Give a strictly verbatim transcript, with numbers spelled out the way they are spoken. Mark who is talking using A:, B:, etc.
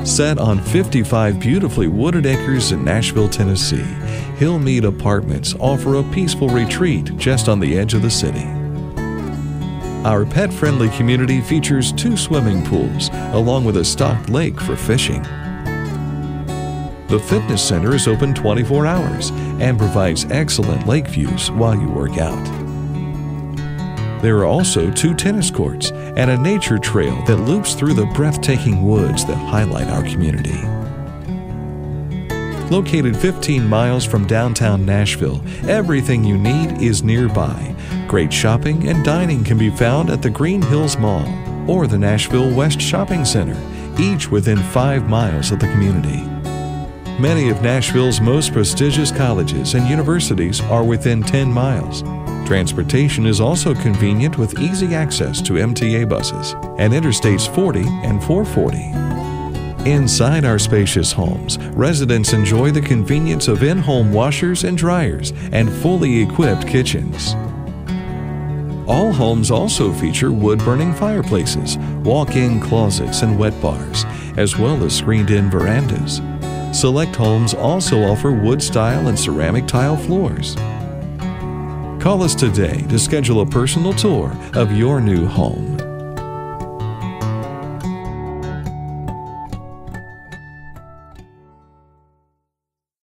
A: Set on fifty-five beautifully wooded acres in Nashville, Tennessee, Hillmeade Apartments offer a peaceful retreat just on the edge of the city. Our pet-friendly community features two swimming pools, along with a stocked lake for fishing. The fitness center is open twenty-four hours and provides excellent lake views while you work out. There are also two tennis courts and a nature trail that loops through the breathtaking woods that highlight our community. Located fifteen miles from downtown Nashville, everything you need is nearby. Great shopping and dining can be found at the Green Hills Mall or the Nashville West Shopping Center, each within five miles of the community. Many of Nashville's most prestigious colleges and universities are within ten miles. Transportation is also convenient with easy access to M T A buses and Interstates forty and four forty. Inside our spacious homes, residents enjoy the convenience of in-home washers and dryers and fully equipped kitchens. All homes also feature wood-burning fireplaces, walk-in closets, and wet bars, as well as screened-in verandas. Select homes also offer wood style and ceramic tile floors. Call us today to schedule a personal tour of your new home.